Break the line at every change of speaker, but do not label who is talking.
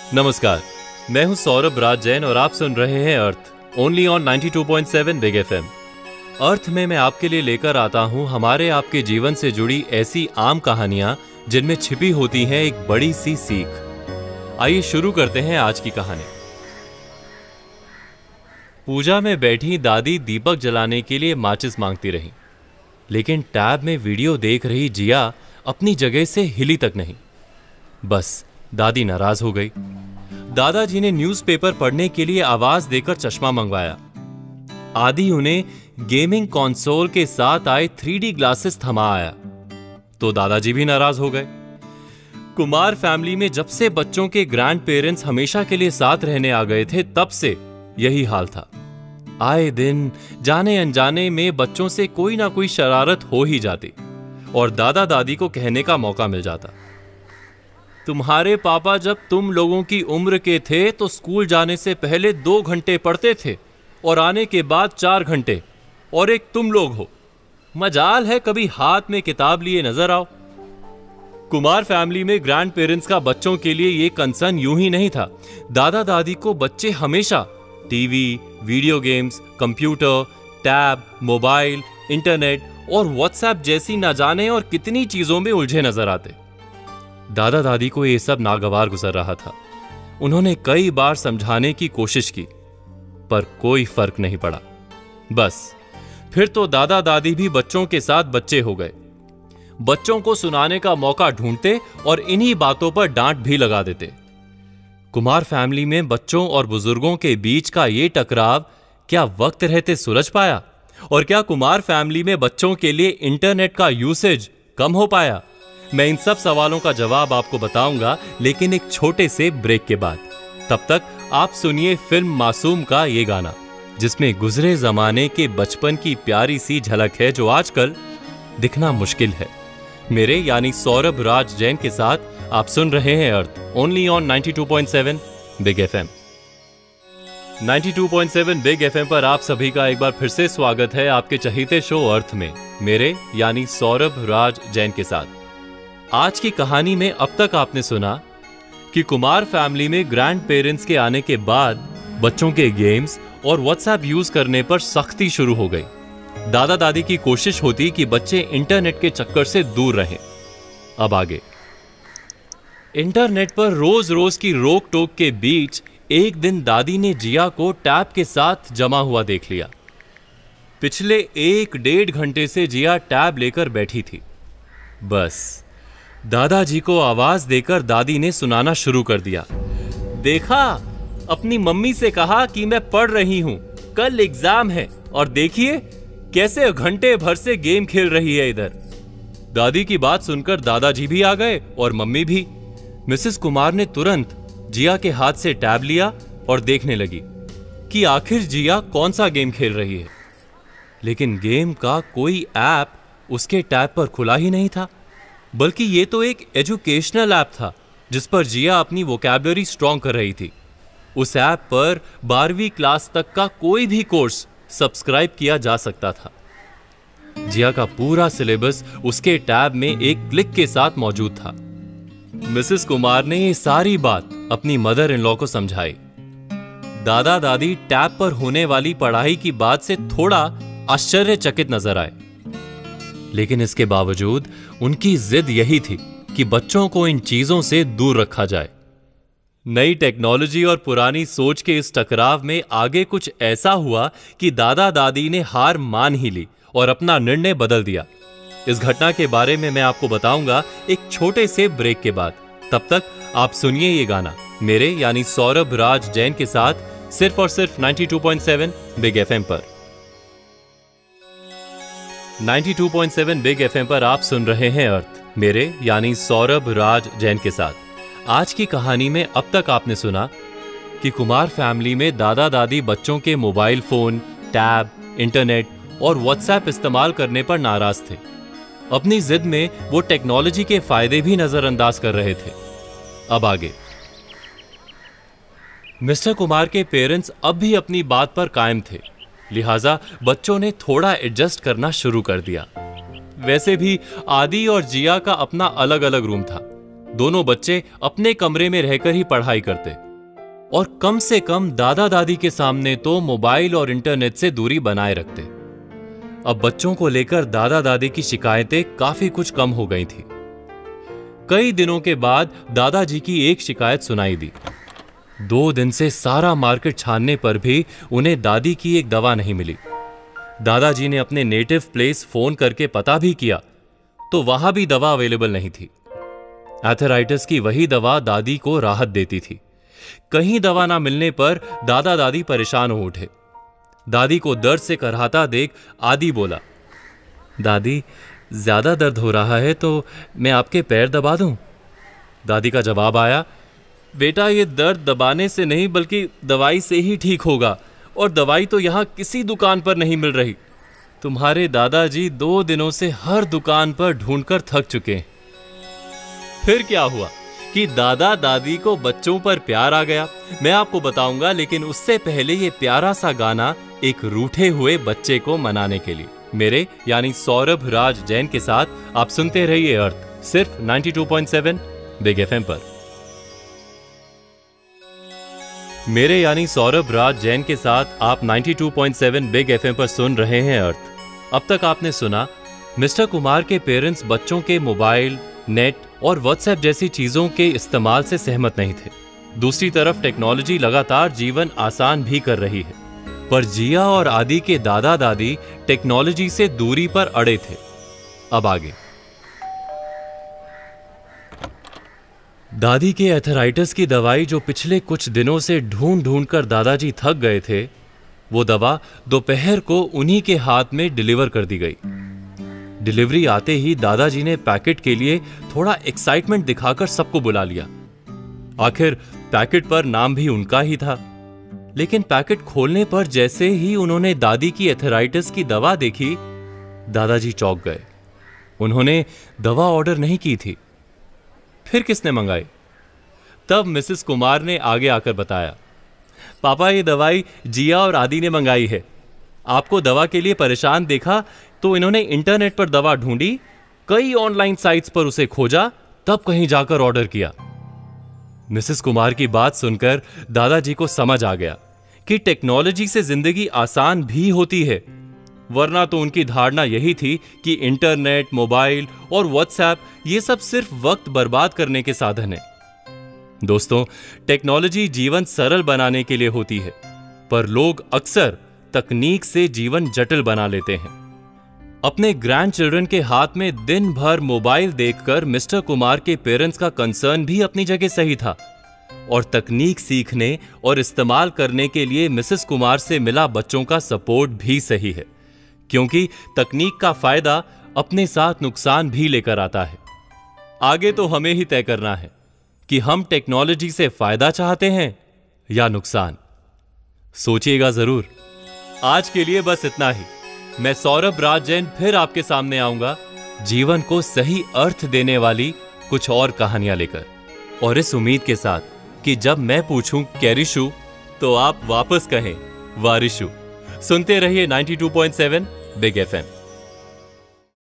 नमस्कार, मैं हूं सौरभ राज जैन और आप सुन रहे हैं Arth only on 92.7 Big FM. Arth में मैं आपके लिए लेकर आता हूं हमारे आपके जीवन से जुड़ी ऐसी आम कहानियां जिनमें छिपी होती है एक बड़ी सी सीख। आइए शुरू करते हैं आज की कहानी। पूजा में बैठी दादी दीपक जलाने के लिए माचिस मांगती रही, लेकिन टैब में वीडियो देख रही जिया अपनी जगह से हिली तक नहीं। बस दादी नाराज हो गई। दादाजी ने न्यूज़पेपर पढ़ने के लिए आवाज देकर चश्मा मंगवाया। आदि उन्हें गेमिंग कंसोल के साथ आए 3D ग्लासेस थमा आया तो दादाजी भी नाराज हो गए। कुमार फैमिली में जब से बच्चों के ग्रैंड पेरेंट्स हमेशा के लिए साथ रहने आ गए थे, तब से यही हाल था। आए दिन जाने अनजाने में बच्चों से कोई ना कोई शरारत हो ही जाती और दादा दादी को कहने का मौका मिल जाता। तुम्हारे पापा जब तुम लोगों की उम्र के थे तो स्कूल जाने से पहले 2 घंटे पढ़ते थे और आने के बाद 4 घंटे, और एक तुम लोग हो। मजाल है कभी हाथ में किताब लिए नजर आओ। कुमार फैमिली में ग्रैंड पेरेंट्स का बच्चों के लिए यह कंसर्न यूं ही नहीं था। दादा दादी को बच्चे हमेशा TV, video games, computer, tab, mobile, internet और व्हाट्सएप जैसी न जाने और कितनी चीजों में उलझे नजर आते। दादा दादी को यह सब नागवार गुजर रहा था। उन्होंने कई बार समझाने की कोशिश की, पर कोई फर्क नहीं पड़ा। बस फिर तो दादा दादी भी बच्चों के साथ बच्चे हो गए। बच्चों को सुनाने का मौका ढूंढते और इन्हीं बातों पर डांट भी लगा देते। कुमार फैमिली में बच्चों और बुजुर्गों के बीच का ये टकराव क्या वक्त रहते सुलझ पाया? और क्या कुमार फैमिली में बच्चों के लिए इंटरनेट का यूसेज कम हो पाया? मैं इन सब सवालों का जवाब आपको बताऊंगा, लेकिन एक छोटे से ब्रेक के बाद। तब तक आप सुनिए फिल्म मासूम का ये गाना, जिसमें गुजरे जमाने के बचपन की प्यारी सी झलक है जो आजकल दिखना मुश्किल है। मेरे यानी सौरभ राज जैन के साथ आप सुन रहे हैं Arth only on 92.7 Big FM. 92.7 Big FM पर आप सभी का एक बार फिर से स्वागत है आपके चहीते शो अर्थ में, मेरे यानी सौरभ राज जैन के साथ। आज की कहानी में अब तक आपने सुना कि कुमार फैमिली में ग्रैंड पेरेंट्स के आने के बाद बच्चों के गेम्स और व्हाट्सएप यूज करने पर सख्ती शुरू हो गई। दादा दादी की कोशिश होती कि बच्चे इंटरनेट के चक्कर से दूर रहें। अब आगे इंटरनेट पर रोज रोज की रोक टोक के बीच एक दिन दादी ने जिया को टैब के साथ जमा हुआ देख लिया। पिछले 1-1.5 घंटे से जिया टैब लेकर बैठी थी। बस दादाजी को आवाज देकर दादी ने सुनाना शुरू कर दिया। देखा, अपनी मम्मी से कहा कि मैं पढ़ रही हूं, कल एग्जाम है, और देखिए कैसे घंटे भर से गेम खेल रही है इधर। दादी की बात सुनकर दादाजी भी आ गए और मम्मी भी। मिसेस कुमार ने तुरंत जिया के हाथ से टैब लिया और देखने लगी कि आखिर जिया कौन सा गेम खेल रही है। लेकिन गेम का कोई ऐप उसके टैब पर खुला ही नहीं था, बल्कि ये तो एक एजुकेशनल ऐप था जिस पर जिया अपनी वोकैबुलरी स्ट्रॉन्ग कर रही थी। उस ऐप पर 12वीं क्लास तक का कोई भी कोर्स सब्सक्राइब किया जा सकता था। जिया का पूरा सिलेबस उसके टैब में एक क्लिक के साथ मौजूद था। मिसेस कुमार ने ये सारी बात अपनी मदर इन लॉ को समझाई। दादा दादी टैब पर होने वाली पढ़ाई की बात से थोड़ा आश्चर्यचकित नजर आए, लेकिन इसके बावजूद उनकी जिद यही थी कि बच्चों को इन चीजों से दूर रखा जाए। नई टेक्नोलॉजी और पुरानी सोच के इस टकराव में आगे कुछ ऐसा हुआ कि दादा दादी ने हार मान ही ली और अपना निर्णय बदल दिया। इस घटना के बारे में मैं आपको बताऊंगा एक छोटे से ब्रेक के बाद। तब तक आप सुनिए ये गाना मेरे यानी सौरभ राज जैन के साथ सिर्फ और सिर्फ 92.7 बिग एफएम पर। 92.7 बिग एफएम पर आप सुन रहे हैं अर्थ, मेरे यानी सौरभ राज जैन के साथ। आज की कहानी में अब तक आपने सुना कि कुमार फैमिली में दादा दादी बच्चों के मोबाइल फोन, टैब, इंटरनेट और व्हाट्सएप इस्तेमाल करने पर नाराज थे। अपनी जिद में वो टेक्नोलॉजी के फायदे भी नजरअंदाज कर रहे थे। अब आगे मिस्टर कुमार के पेरेंट्स अब भी अपनी बात पर कायम थे, लिहाजा बच्चों ने थोड़ा एडजस्ट करना शुरू कर दिया। वैसे भी आदि और जिया का अपना अलग अलग रूम था। दोनों बच्चे अपने कमरे में रहकर ही पढ़ाई करते और कम से कम दादा दादी के सामने तो मोबाइल और इंटरनेट से दूरी बनाए रखते। अब बच्चों को लेकर दादा दादी की शिकायतें काफी कुछ कम हो गई थी। कई दिनों के बाद दादाजी की एक शिकायत सुनाई दी। 2 दिन से सारा मार्केट छानने पर भी उन्हें दादी की एक दवा नहीं मिली। दादाजी ने अपने नेटिव प्लेस फोन करके पता भी किया तो वहां भी दवा अवेलेबल नहीं थी। एथराइटिस की वही दवा दादी को राहत देती थी। कहीं दवा ना मिलने पर दादा दादी परेशान हो उठे। दादी को दर्द से करहाता देख आदि बोला, दादी ज्यादा दर्द हो रहा है तो मैं आपके पैर दबा दूं? दादी का जवाब आया, बेटा ये दर्द दबाने से नहीं बल्कि दवाई से ही ठीक होगा, और दवाई तो यहाँ किसी दुकान पर नहीं मिल रही। तुम्हारे दादाजी 2 दिनों से हर दुकान पर ढूंढकर थक चुके हैं। फिर क्या हुआ कि दादा दादी को बच्चों पर प्यार आ गया, मैं आपको बताऊंगा, लेकिन उससे पहले ये प्यारा सा गाना एक रूठे हुए बच्चे को मनाने के लिए मेरे यानी सौरभ राज जैन के साथ आप सुनते रहिए अर्थ, सिर्फ 92.7 बिग एफएम पर। मेरे यानी सौरभ राज जैन के साथ आप 92.7 बिग एफएम पर सुन रहे हैं अर्थ। अब तक आपने सुना मिस्टर कुमार के पेरेंट्स बच्चों के मोबाइल, नेट और व्हाट्सएप जैसी चीजों के इस्तेमाल से सहमत नहीं थे। दूसरी तरफ टेक्नोलॉजी लगातार जीवन आसान भी कर रही है, पर जिया और आदि के दादा दादी टेक्नोलॉजी से दूरी पर अड़े थे। अब आगे दादी के एथराइटिस की दवाई जो पिछले कुछ दिनों से ढूंढ ढूंढ कर दादाजी थक गए थे, वो दवा दोपहर को उन्हीं के हाथ में डिलीवर कर दी गई। डिलीवरी आते ही दादाजी ने पैकेट के लिए थोड़ा एक्साइटमेंट दिखाकर सबको बुला लिया। आखिर पैकेट पर नाम भी उनका ही था। लेकिन पैकेट खोलने पर जैसे ही उन्होंने दादी की एथराइटिस की दवा देखी, दादाजी चौंक गए। उन्होंने दवा ऑर्डर नहीं की थी। फिर किसने मंगाई? तब मिसेस कुमार ने आगे आकर बताया, पापा ये दवाई जिया और आदि ने मंगाई है। आपको दवा के लिए परेशान देखा तो इन्होंने इंटरनेट पर दवा ढूंढी, कई ऑनलाइन साइट्स पर उसे खोजा, तब कहीं जाकर ऑर्डर किया। मिसेस कुमार की बात सुनकर दादाजी को समझ आ गया कि टेक्नोलॉजी से जिंदगी आसान भी होती है, वरना तो उनकी धारणा यही थी कि इंटरनेट, मोबाइल और व्हाट्सएप ये सब सिर्फ वक्त बर्बाद करने के साधन है। दोस्तों, टेक्नोलॉजी जीवन सरल बनाने के लिए होती है, पर लोग अक्सर तकनीक से जीवन जटिल बना लेते हैं। अपने ग्रैंड चिल्ड्रन के हाथ में दिन भर मोबाइल देखकर मिस्टर कुमार के पेरेंट्स का कंसर्न भी अपनी जगह सही था, और तकनीक सीखने और इस्तेमाल करने के लिए मिसेस कुमार से मिला बच्चों का सपोर्ट भी सही है, क्योंकि तकनीक का फायदा अपने साथ नुकसान भी लेकर आता है। आगे तो हमें ही तय करना है कि हम टेक्नोलॉजी से फायदा चाहते हैं या नुकसान। सोचिएगा जरूर। आज के लिए बस इतना ही। मैं सौरभ राज जैन फिर आपके सामने आऊंगा जीवन को सही अर्थ देने वाली कुछ और कहानियां लेकर, और इस उम्मीद के साथ कि जब मैं पूछूं कैरिशु तो आप वापस कहें वारिशु। सुनते रहिए 92.7 बिग एफएम।